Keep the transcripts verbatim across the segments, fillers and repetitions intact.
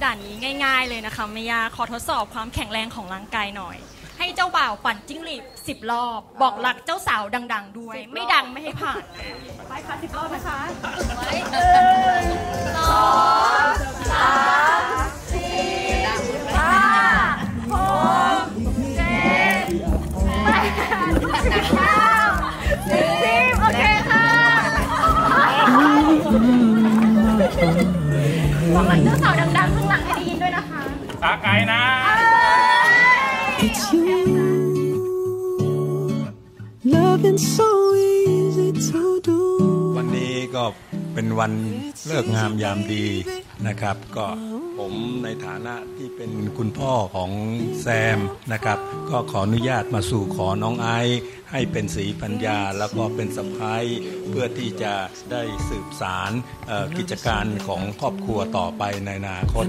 ด่านนี้ง่ายๆเลยนะคะไม่ยากขอทดสอบความแข็งแรงของร่างกายหน่อยให้เจ้าบ่าวปั่นจิ้งหรีดสิบรอบบอกรักเจ้าสาวดังๆด้วยไม่ดังไม่ให้ผ่านไปค่ะสิบรอบนะคะหนึ่งสองสามสี่ห้าหกเจ็ดแปดเก้าสิบโอเคค่ะบอกรักเจ้าสาวดังๆข้างหลังให้ได้ยินด้วยนะคะตาไกลนะวันนี้ก็เป็นวันเลิกงามยามดีนะครับก็ผมในฐานะที่เป็นคุณพ่อของแซมนะครับก็ขออนุญาตมาสู่ขอน้องไอซ์ให้เป็นศรีปัญญาแล้วก็เป็นสะใภ้เพื่อที่จะได้สืบสารกิจการของครอบครัวต่อไปในอนาคต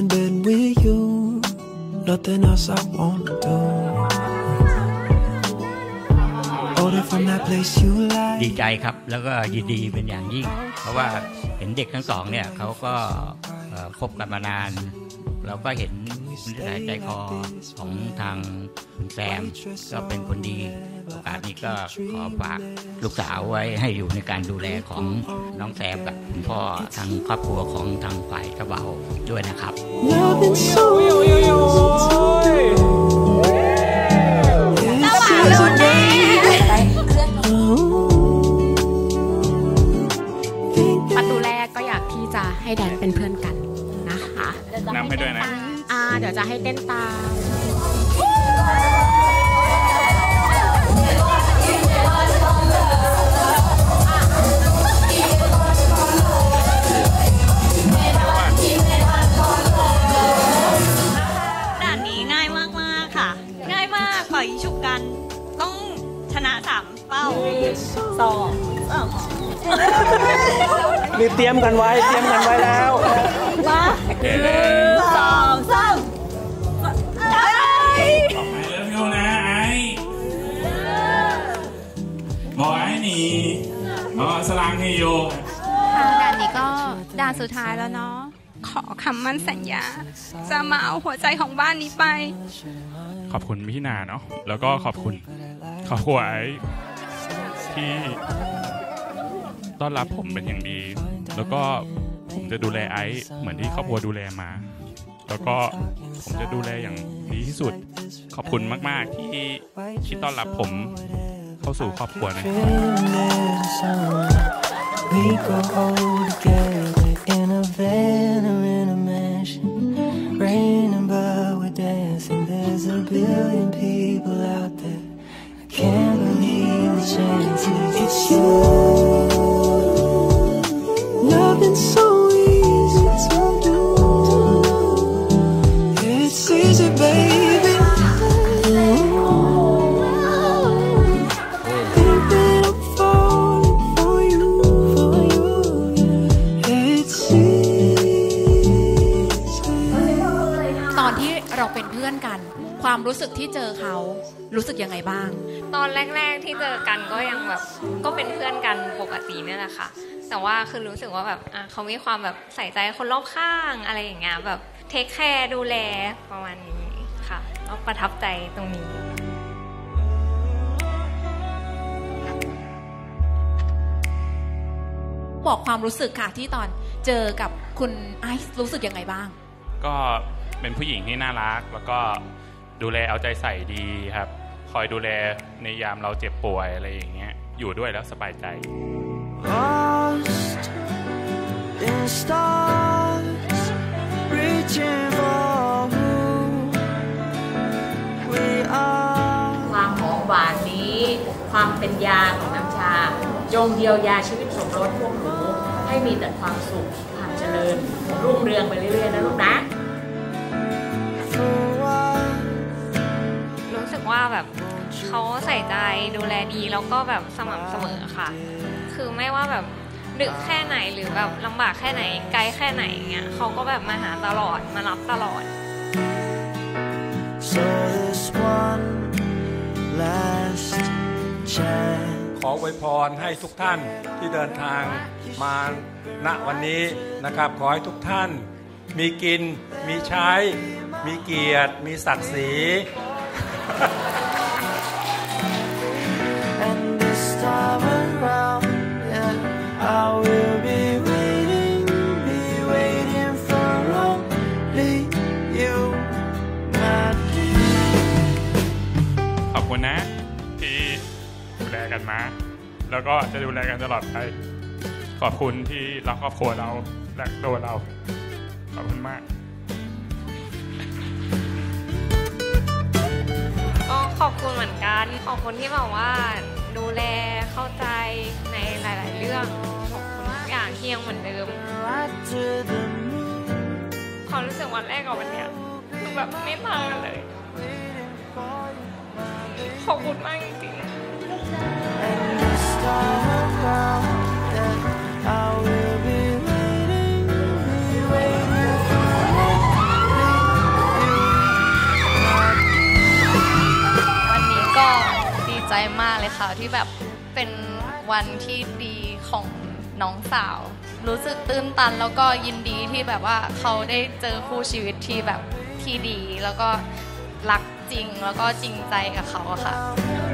ดีใจครับแล้วก็ยินดีเป็นอย่างยิ่งเพราะว่าเห็นเด็กทั้งสองเนี่ยเขาก็คบกันมานานเราก็เห็นนิสัยใจคอของทางคุณแซมก็เป็นคนดีโอกาสนี้ก็ขอฝากลูกสาวไว้ให้อยู่ในการดูแลของน้องแซมกับคุณพ่อทางครอบครัวของทางฝ่ายเจ้าบ่าวด้วยนะครับประตูแรกก็อยากที่จะให้แดนเป็นเพื่อนกันนะคะนำให้ด้วยนะอ่าเดี๋ยวจะให้เต้นตามด่านนี้ง่ายมากๆค่ะง่ายมากปล่อยฉุกกันต้องชนะสามเป้าสองนี่เตรียมกันไว้เตรียมกันไว้แล้วมาหนึ่งสองสามไอ้เริ่มโยนะไอ้บอกไอ้หนีอ๋อสลางให้โยด่านนี้ก็ด่านสุดท้ายแล้วเนาะขอคำมั่นสัญญาจะมาเอาหัวใจของบ้านนี้ไปขอบคุณพี่นาเนาะแล้วก็ขอบคุณขอบคุณไอ้ที่ต้อนรับผมเป็นอย่างดีแล้วก็ผมจะดูแลไอซ์เหมือนที่ครอบครัวดูแลมาแล้วก็ผมจะดูแลอย่างดีที่สุดขอบคุณมากๆที่ที่ต้อนรับผมเข้าสู่ครอบครัวนะ Loving so easy to do. It's easy, baby. Think that I'm falling for you, for you. It's easy. ตอนที่เราเป็นเพื่อนกันความรู้สึกที่เจอเขารู้สึกยังไงบ้างตอนแรกๆที่เจอกันก็ยังแบบก็เป็นเพื่อนกันปกตินี่แหละค่ะแต่ว่าคือรู้สึกว่าแบบเขามีความแบบใส่ใจคนรอบข้างอะไรอย่างเงี้ยแบบเทคแคร์ดูแลประมาณนี้ค่ะก็ประทับใจตรงนี้บอกความรู้สึกค่ะที่ตอนเจอกับคุณไอซ์รู้สึกยังไงบ้างก็เป็นผู้หญิงที่น่ารักแล้วก็ดูแลเอาใจใส่ดีครับคอยดูแลในยามเราเจ็บป่วยอะไรอย่างเงี้ยอยู่ด้วยแล้วสบายใจความหอมหวานนี้ความเป็นยาของน้ำชาจงเยียวยาชีวิตสมรสพวกหนูให้มีแต่ความสุขความเจริญรุ่งเรืองไปเรื่อยๆนะลูกนะรู้สึกว่าแบบเขาใส่ใจดูแลดีแล้วก็แบบสม่ำเสมอค่ะคือไม่ว่าแบบดึกแค่ไหนหรือแบบลำบากแค่ไหนไกลแค่ไหนเงี้ยเขาก็แบบมาหาตลอดมารับตลอด So this one last chance ขออวยพรให้ทุกท่านที่เดินทางมาณวันนี้นะครับขอให้ทุกท่านมีกินมีใช้มีเกียรติมีศักดิ์ศรี And this time around, yeah, I will be waiting, be waiting for only you, my dear. ขอบคุณนะที่ดูแลกันมาแล้วก็จะดูแลกันตลอดไปขอบคุณที่รักครอบครัวเราและตัวเราขอบคุณมากก็ขอบคุณเหมือนกันขอบคุณที่แบบว่าดูแลเข้าใจในหลายๆเรื่องขอบคุณทุกอย่างที่ยังเหมือนเดิมความรู้สึกวันแรกกับวันเนี้ยคือแบบไม่ต่างกันเลยขอบคุณมากจริงๆก็ดีใจมากเลยค่ะที่แบบเป็นวันที่ดีของน้องสาวรู้สึกตื้นตันแล้วก็ยินดีที่แบบว่าเขาได้เจอคู่ชีวิตที่แบบที่ดีแล้วก็รักจริงแล้วก็จริงใจกับเขาอะค่ะ